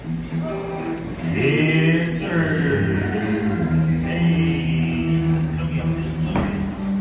Yes, sir. Hey, come here, I'm just looking.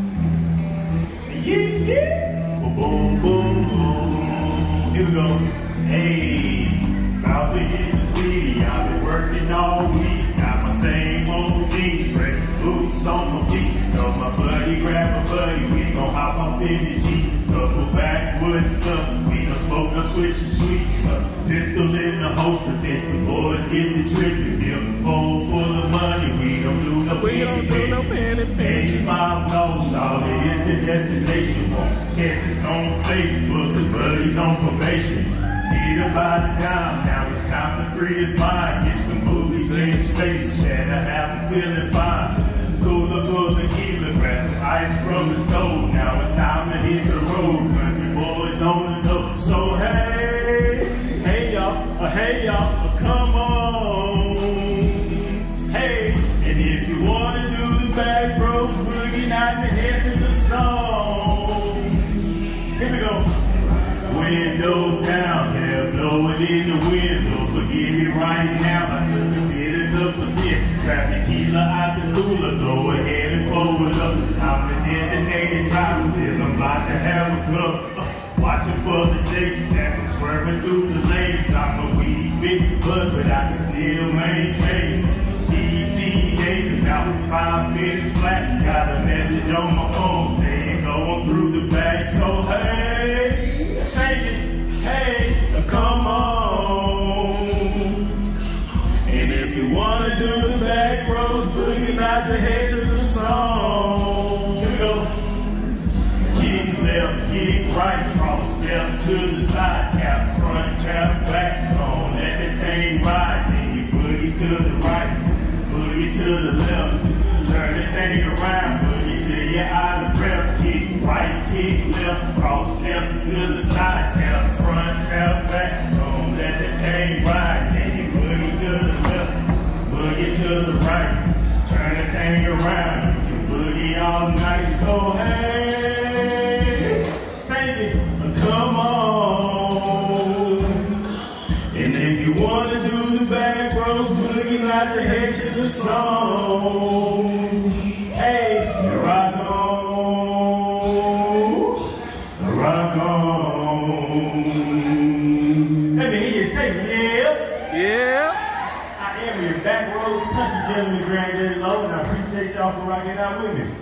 Yeah, yeah. Boom, boom, boom. Here we go. Hey, about to hit the city. I've been working all week. Got my same old jeans, fresh boots on my feet. Told my buddy, grab a buddy. We gon' hop off in the Jeep. Couple backwoods stuff. We gon' smoke, no switch and sweet stuff. Pistol in the holster, this the boys get the trick. Give a bowl full of money. We don't do no penny. 85 North Star is the destination. Won't catch us on Facebook, cause buddies on probation. Need about a dime, now it's time to free his mind. Get some movies in his face, better have him feeling fine. Cooler full of tequila, grab some ice from the stove. Now it's time to hit the road, country boys on the dope. So hey y'all, come on. Hey, and if you wanna do the Backroads boogie, nod your head to the song. Here we go. Windows down, hair blowing in the windows. Forgive me right now, I took a bit of the position. Grab tequila out the cooler, go ahead and pull it up. I'm a designated driver, still I'm about to have a cup. Watching for the Jason that was swerving through the lanes. I'm a weedy big buzz, but I can still maintain. TTA about 5 minutes flat. Got a message on my phone saying going through the back. So hey, come on. And if you wanna do the Backroads boogie, nod your head to the song. Here we go. Kick left, kick right, cross step to the side, tap front, tap back, don't let that thing ride. Then you boogie to the right, boogie to the left, turn the thing around, boogie till you're out of breath. Kick right, kick left, cross step to the side, tap front, tap back, don't let that thing ride. Then you boogie to the left, boogie to the right, turn the thing around, you can boogie all night. So hey, come on. And if you wanna do the Backroads boogie, nod your head to the song. Hey, rock on, rock on. Let me hear you say, yeah. I am your Backroads country gentleman, Granddaddy Low, and I appreciate y'all for rocking out with me.